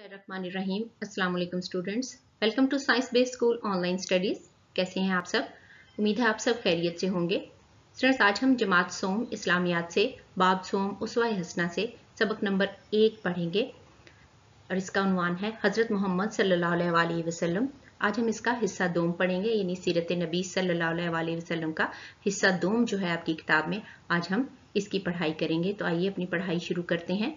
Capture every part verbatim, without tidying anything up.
बिस्मिल्लाहिर्रहमानिर्रहीम। अस्सलाम वालेकुम students, welcome to science based school online studies. कैसे हैं आप सब? उम्मीद है आप सब खैरियत से होंगे। स्टूडेंट्स, आज हम जमात सोम इस्लामियात से बाब सोम उसवा हसना से सबक नंबर एक पढ़ेंगे और इसका उन्वान है हज़रत मोहम्मद सल्लल्लाहु अलैहि वसल्लम। आज हम इसका हिस्सा दोम पढ़ेंगे, यानी सीरत नबी सल्लल्लाहु अलैहि वसल्लम का हिस्सा दोम जो है आपकी किताब में, आज हम इसकी पढ़ाई करेंगे। तो आइए अपनी पढ़ाई शुरू करते हैं।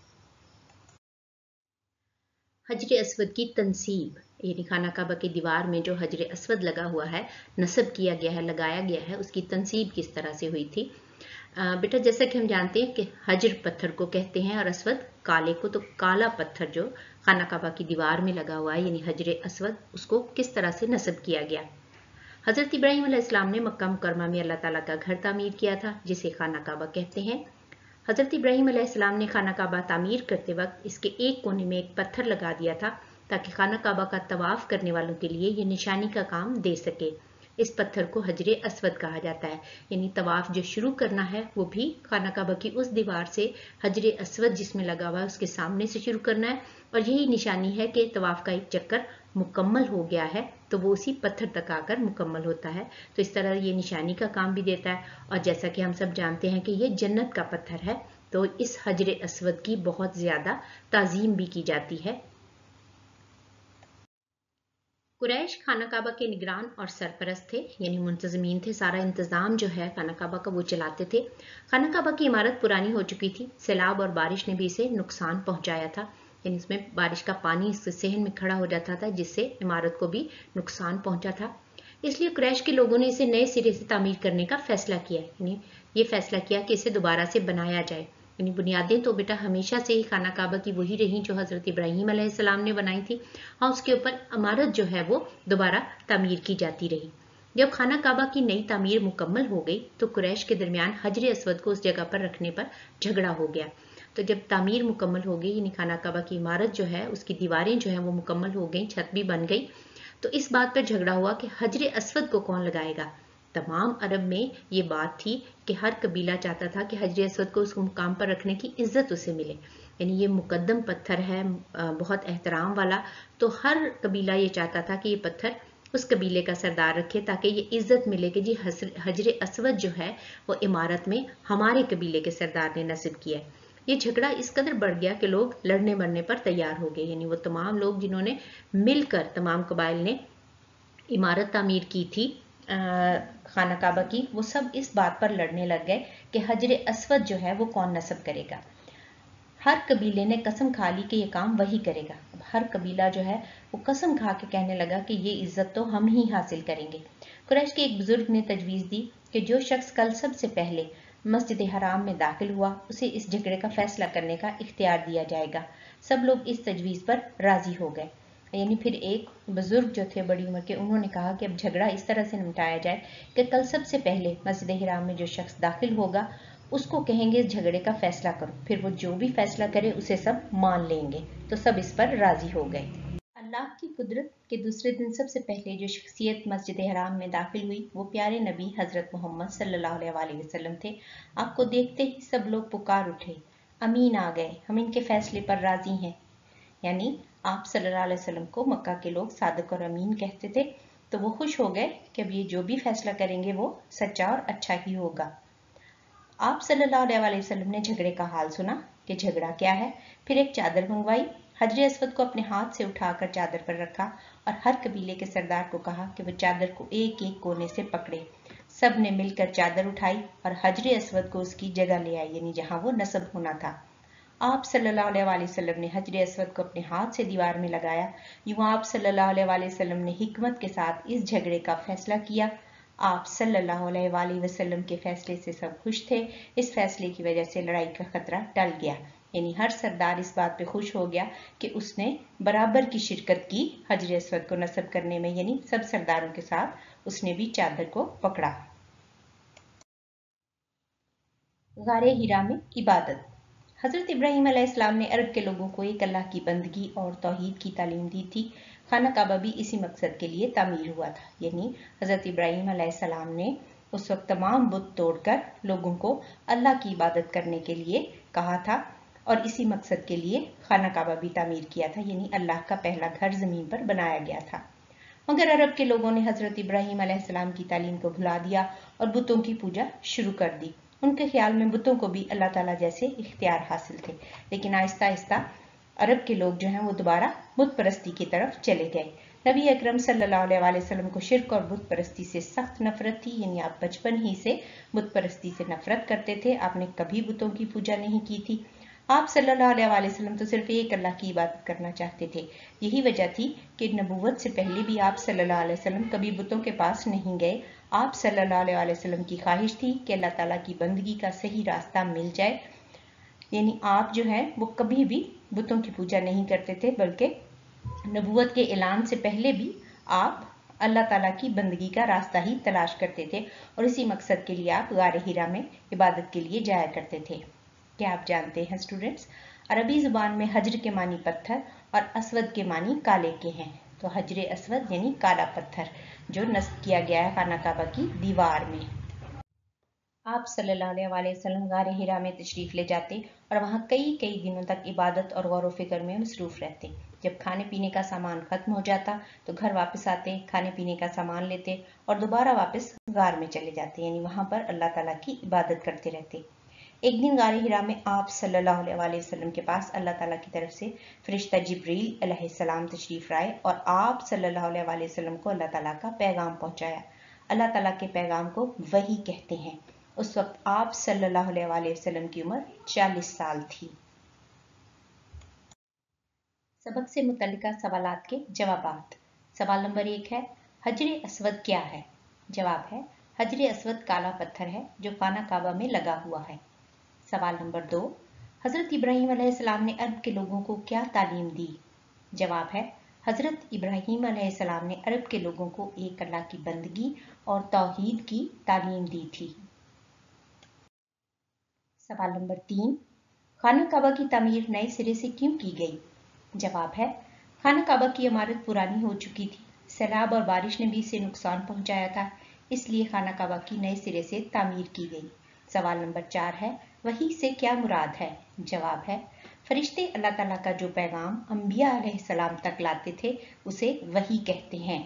हजर अस्वद की तनसीब, यानी खाना काबा की दीवार में जो हजर अस्वद लगा हुआ है, नस्ब किया गया है, लगाया गया है, उसकी तनसीब किस तरह से हुई थी। आ, बेटा जैसा कि हम जानते हैं कि हजर पत्थर को कहते हैं और अस्वद काले को, तो काला पत्थर जो खाना काबा की दीवार में लगा हुआ है यानी हजर अस्वद, उसको किस तरह से नस्ब किया गया। हजरत इब्राहीम अलैहिस्सलाम ने मक्का मुकरमा में अल्लाह ताला का घर तामीर किया था, जिसे खाना काबा कहते हैं। हजरत इब्राहीम अलैहिस्सलाम ने खाना काबा तामीर करते वक्त इसके एक कोने में एक पत्थर लगा दिया था, ताकि खाना काबा का तवाफ करने वालों के लिए ये निशानी का काम दे सके। इस पत्थर को हजर अस्वद कहा जाता है, यानी तवाफ जो शुरू करना है वो भी खाना काबा की उस दीवार से हजर अस्वद जिसमें लगा हुआ है उसके सामने से शुरू करना है, और यही निशानी है कि तवाफ का एक चक्कर मुकम्मल हो गया है, तो वो उसी पत्थर तक आकर मुकम्मल होता है। तो इस तरह ये निशानी का काम भी देता है। और जैसा कि हम सब जानते हैं कि ये जन्नत का पत्थर है, तो इस हजर अस्वद की बहुत ज्यादा ताजीम भी की जाती है। कुरैश खाना काबा के निगरान और सरपरस्त थे, यानी मुंतजमीन थे। सारा इंतजाम जो है खाना काबा का वो चलाते थे। खाना काबा की इमारत पुरानी हो चुकी थी, सैलाब और बारिश ने भी इसे नुकसान पहुंचाया था, यानी इसमें बारिश का पानी इसके सहन में खड़ा हो जाता था, जिससे इमारत को भी नुकसान पहुंचा था। इसलिए कुरैश के लोगों ने इसे नए सिरे से तामीर करने का फैसला किया, यानी ये फैसला किया कि इसे दोबारा से बनाया जाए। यानी बुनियादें तो बेटा हमेशा से ही खाना काबा की वही रही जो हजरत इब्राहीम अलैहिस्सलाम ने बनाई थी। हाँ, उसके ऊपर इमारत जो है वो दोबारा तामीर की जाती रही। जब खाना काबा की नई तामीर मुकम्मल हो गई तो कुरैश के दरमियान हजर अस्वद को उस जगह पर रखने पर झगड़ा हो गया। तो जब तामीर मुकम्मल हो गई, यानी खाना काबा की इमारत जो है उसकी दीवारें जो है वो मुकम्मल हो गई, छत भी बन गई, तो इस बात पर झगड़ा हुआ कि हजर अस्वद को कौन लगाएगा। तमाम अरब में ये बात थी कि हर कबीला चाहता था कि हजर अस्वद को उस मुकाम पर रखने की इज्जत उसे मिले, यानी ये मुकद्दम पत्थर है, बहुत एहतराम वाला, तो हर कबीला ये चाहता था कि ये पत्थर उस कबीले का सरदार रखे, ताकि ये इज्जत मिले कि जी हजर अस्वद जो है वो इमारत में हमारे कबीले के सरदार ने नस्ब किया है। ये झगड़ा इस कदर बढ़ गया कि लोग लड़ने मरने पर तैयार हो गए, यानी वो तमाम लोग जिन्होंने मिलकर, तमाम कबाइल ने इमारत तामीर की थी खाना काबा की, वो सब इस बात पर लड़ने लग गए कि हजर अस्वद जो है वो कौन नस्ब करेगा। हर कबीले ने कसम खा ली कि ये काम वही करेगा। अब हर कबीला जो है वो कसम खा के कहने लगा कि ये इज्जत तो हम ही हासिल करेंगे। कुरैश के एक बुजुर्ग ने तजवीज़ दी कि जो शख्स कल सबसे पहले मस्जिद हराम में दाखिल हुआ उसे इस झगड़े का फैसला करने का इख्तियार दिया जाएगा। सब लोग इस तजवीज़ पर राजी हो गए। यानी फिर एक बुजुर्ग जो थे बड़ी उम्र के, उन्होंने कहा कि अब झगड़ा इस तरह से निपटाया जाए कि कल सबसे पहले मस्जिद हराम में जो शख्स दाखिल होगा उसको कहेंगे इस झगड़े का फैसला करो, फिर वो जो भी फैसला करे उसे सब मान लेंगे। तो सब इस पर राजी हो गए। अल्लाह की कुदरत के दूसरे दिन सबसे पहले जो शख्सियत मस्जिद हराम में दाखिल हुई वो प्यारे नबी हजरत मोहम्मद सल्लल्लाहु अलैहि वसल्लम थे। आपको देखते ही सब लोग पुकार उठे, अमीन आ गए, हम इनके फैसले पर राजी हैं। यानी आप सल्लल्लाहु अलैहि वसल्लम को मक्का के लोग सादिक और अमीन कहते थे, तो वो खुश हो गए कि अब ये जो भी फैसला करेंगे वो सच्चा और अच्छा ही होगा। आप सल्लल्लाहु अलैहि वसल्लम ने झगड़े का हाल सुना कि झगड़ा क्या है, फिर एक चादर मंगवाई, हजर अस्वद को अपने हाथ से उठाकर चादर पर रखा और हर कबीले के सरदार को कहा कि वो चादर को एक एक कोने से पकड़े। सब ने मिलकर चादर उठाई और हजर अस्वद को उसकी जगह ले आई, यानी जहां वो नस्ब होना था। आप सल्लल्लाहु अलैहि वसल्लम ने हजर अस्वद को अपने हाथ से दीवार में लगाया। यूं आप सल्लल्लाहु अलैहि वसल्लम ने हिकमत के साथ इस झगड़े का फैसला किया। आप सल्लल्लाहु अलैहि वसल्लम के फैसले से सब खुश थे। इस फैसले की वजह से लड़ाई का खतरा टल गया, यानी हर सरदार इस बात पे खुश हो गया कि उसने बराबर की शिरकत की हजर अस्वद को नस्ब करने में, यानी सब सरदारों के साथ उसने भी चादर को पकड़ा। गारे हिरा में इबादत। हजरत इब्राहीम अलैहिस्सलाम ने अरब के लोगों को एक अल्लाह की बंदगी और तौहीद की तालीम दी थी। खाना काबा भी इसी मकसद के लिए तामीर हुआ था, यानी हजरत इब्राहीम अलैहिस्सलाम ने उस वक्त तमाम बुत तोड़कर लोगों को अल्लाह की इबादत करने के लिए कहा था। और इसी मकसद के लिए खाना काबा भी तामीर किया था, यानी अल्लाह का पहला घर ज़मीन पर बनाया गया था। मगर अरब के लोगों ने हज़रत इब्राहीम अलैहिस्सलाम की तालीम को भुला दिया और बुतों की पूजा शुरू कर दी। उनके ख्याल में बुतों को भी अल्लाह ताला जैसे इख्तियार हासिल थे, लेकिन आहिस्ता आहिस्ता अरब के लोग जो हैं वो दोबारा बुत परस्ती की तरफ चले गए। नबी अकरम सल्लल्लाहु अलैहि वसल्लम को शिर्क और बुत परस्ती से सख्त नफरत थी, यानी आप बचपन ही से बुत परस्ती से नफरत करते थे, आपने कभी बुतों की पूजा नहीं की थी। आप सल्लल्लाहु अलैहि वसल्लम तो सिर्फ एक अल्लाह की इबादत करना चाहते थे। यही वजह थी कि नबूवत से पहले भी आप सल्लल्लाहु अलैहि वसल्लम कभी बुतों के पास नहीं गए। आप सल्लल्लाहु अलैहि वसल्लम की ख्वाहिश थी कि अल्लाह ताला की बंदगी का सही रास्ता मिल जाए, यानी आप जो है वो कभी भी बुतों की पूजा नहीं करते थे, बल्कि नबूवत के ऐलान से पहले भी आप अल्लाह ताला की बंदगी का रास्ता ही तलाश करते थे और इसी मकसद के लिए आप गार हिरा में इबादत के लिए जाया करते थे। क्या आप जानते हैं स्टूडेंट्स, अरबी जुबान में हजर के मानी पत्थर और असवद के मानी काले के हैं। तो हजर असवद यानी काला पत्थर जो नस्ब किया गया है खाना काबा की दीवार में। आप सल्लल्लाहु अलैहि वसल्लम गार हिरा में तशरीफ ले जाते और वहाँ कई कई दिनों तक इबादत और गौर व फिक्र में मसरूफ रहते। जब खाने पीने का सामान खत्म हो जाता तो घर वापस आते, खाने पीने का सामान लेते और दोबारा वापस गार में चले जाते, यानी वहाँ पर अल्लाह ताला की इबादत करते रहते। एक दिन गार हिरा में आप सल्लल्लाहु अलैहि वसल्लम के पास अल्लाह ताला की तरफ से फरिश्ता जिब्रील अलैहिस्सलाम तशरीफ लाए और आप सल्लल्लाहु अलैहि वसल्लम को अल्लाह ताला का पैगाम पहुंचाया। अल्लाह ताला के पैगाम को वही कहते हैं। उस वक्त आप सल्लल्लाहु अलैहि वसल्लम की उम्र चालीस साल थी। सबक से मुतल्लिका सवालात के जवाबात। सवाल नंबर एक है, हजर असवद क्या है? जवाब है, हजर असवद काला पत्थर है जो खाना काबा में लगा हुआ है। सवाल नंबर दो, हजरत इब्राहीम अलैहिस्सलाम ने अरब के लोगों को क्या तालीम दी? जवाब है, हजरत इब्राहीम अलैहिस्सलाम ने अरब के लोगों को एक अल्लाह की बंदगी और तौहीद की तालीम दी थी। सवाल नंबर तीन, खाना काबा की तामीर नए सिरे से क्यों की गई? जवाब है, खाना काबा की इमारत पुरानी हो चुकी थी, सैलाब और बारिश ने भी इसे नुकसान पहुंचाया था, इसलिए खाना काबा की नए सिरे से तामीर की गई। सवाल नंबर चार है, वही से क्या मुराद है? जवाब है, फरिश्ते अल्लाह ताला का जो पैगाम अंबिया अलैहिस्सलाम तक लाते थे उसे वही कहते हैं।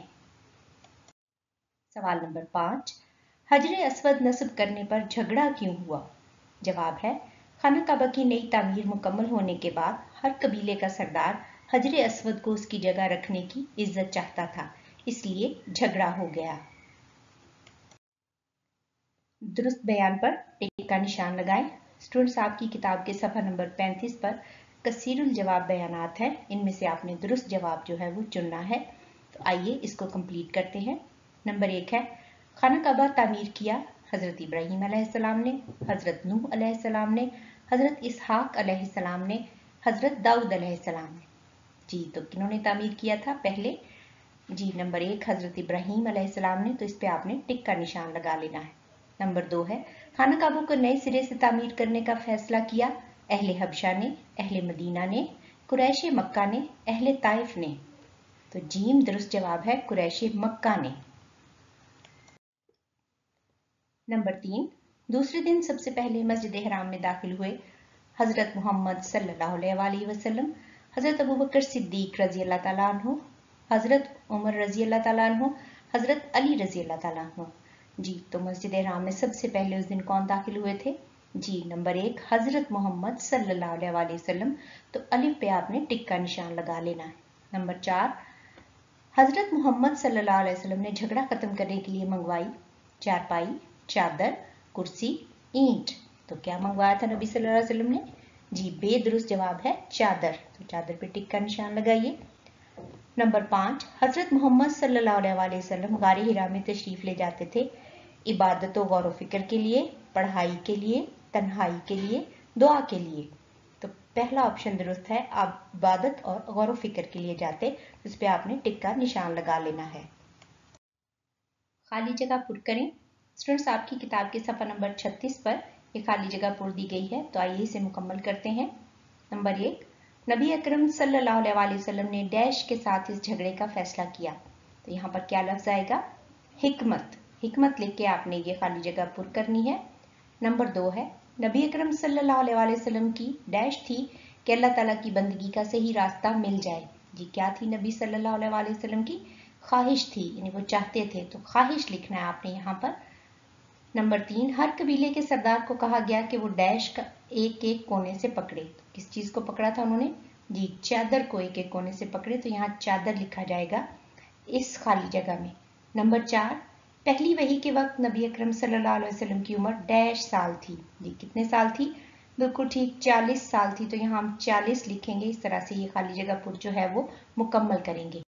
सवाल नंबर पाँच, हजर अस्वद नस्ब करने पर झगड़ा क्यों हुआ? जवाब है, खाना काबा की नई तामीर मुकम्मल होने के बाद हर कबीले का सरदार हजर अस्वद को उसकी जगह रखने की इज्जत चाहता था, इसलिए झगड़ा हो गया। दुरुस्त बयान पर टिक का निशान लगाएं। स्टूडेंट्स, आपकी किताब के सफ़ा नंबर पैंतीस पर कसीरुल जवाब बयानात हैं, इनमें से आपने दुरुस्त जवाब जो है वो चुनना है। तो आइए इसको कंप्लीट करते हैं। नंबर एक है, खाना काबा तामीर किया हजरत इब्राहीम अलैहिस्सलाम ने, हजरत नूह अलैहिस्सलाम ने, हजरत इसहाक अलैहिस्सलाम ने, हजरत दाऊद अलैहिस्सलाम ने। जी, तो किन्होंने तामीर किया था पहले? जी, नंबर एक हजरत इब्राहीम अलैहिस्सलाम ने, तो इस पे आपने टिक का निशान लगा लेना है। नंबर दो है, खाना काबा को नए सिरे से तामीर करने का फैसला किया अहले हबशा ने, अहले मदीना ने, कुरैश मक्का ने, अहले ताइफ ने। तो जीम दुरुस्त जवाब है कुरैश मक्का ने। नंबर तीन, दूसरे दिन सबसे पहले मस्जिद हराम में दाखिल हुए हजरत मोहम्मद सल्लल्लाहु अलैहि वसल्लम, हजरत अबू बकर सिद्दीक रजी अल्लाह ताला अन्हु, हजरत उमर रजी अल्लाह ताला अन्हु, हजरत अली रजी अल्लाह ताला अन्हु। जी, तो मस्जिद हराम में सबसे पहले उस दिन कौन दाखिल हुए थे? जी, नंबर एक हजरत मोहम्मद सल्लल्लाहु अलैहि वसल्लम। तो अलिफ पे आपने टिक का निशान लगा लेना है। नंबर चार, हजरत मोहम्मद सल्लल्लाहु अलैहि वसल्लम ने झगड़ा खत्म करने के लिए मंगवाई चारपाई, चादर, कुर्सी, ईंट। तो क्या मंगवाया था नबी सल्लल्लाहु अलैहि वसल्लम ने? जी, बेदुरुस्त जवाब है चादर। तो चादर पे टिक का निशान लगाइए। नंबर पाँच, हजरत मोहम्मद सल्लल्लाहु अलैहि वसल्लम गारे हिरा में तशरीफ ले जाते थे इबादत और गौर फिक्र के लिए, पढ़ाई के लिए, तन्हाई के लिए, दुआ के लिए। तो पहला ऑप्शन दुरुस्त है, आप इबादत और गौर फिक्र के लिए जाते, उस पर आपने टिक का निशान लगा लेना है। खाली जगह पुर करें। स्टूडेंट्स, आपकी किताब के सफ़ा नंबर छत्तीस पर ये खाली जगह पुर दी गई है, तो आइए इसे मुकम्मल करते हैं। नंबर एक, नबी अकरम सल्लल्लाहु अलैहि वसल्लम ने डैश के साथ इस झगड़े का फैसला किया। तो यहाँ पर क्या लफ्ज आएगा? हिकमत। हिकमत लिख के आपने ये खाली जगह पुर करनी है। नंबर दो है, नबी अकरम सल्लल्लाहु अलैहि वसल्लम की डैश थी कि अल्लाह ताला की बंदगी का सही रास्ता मिल जाए। जी क्या थी नबी सल्लल्लाहु अलैहि वसल्लम की? ख्वाहिश थी, यानी वो चाहते थे, तो ख्वाहिश लिखना है आपने यहाँ पर। नंबर तीन, हर कबीले के सरदार को कहा गया कि वो डैश का एक एक कोने से पकड़े। तो किस चीज को पकड़ा था उन्होंने? जी चादर को एक एक कोने से पकड़े, तो यहाँ चादर लिखा जाएगा इस खाली जगह में। नंबर चार, पहली वही के वक्त नबी अकरम सल्लल्लाहु अलैहि वसल्लम की उम्र डैश साल थी। जी कितने साल थी? बिल्कुल ठीक, चालीस साल थी। तो यहाँ हम चालीस लिखेंगे। इस तरह से ये खाली जगह पुर जो है वो मुकम्मल करेंगे।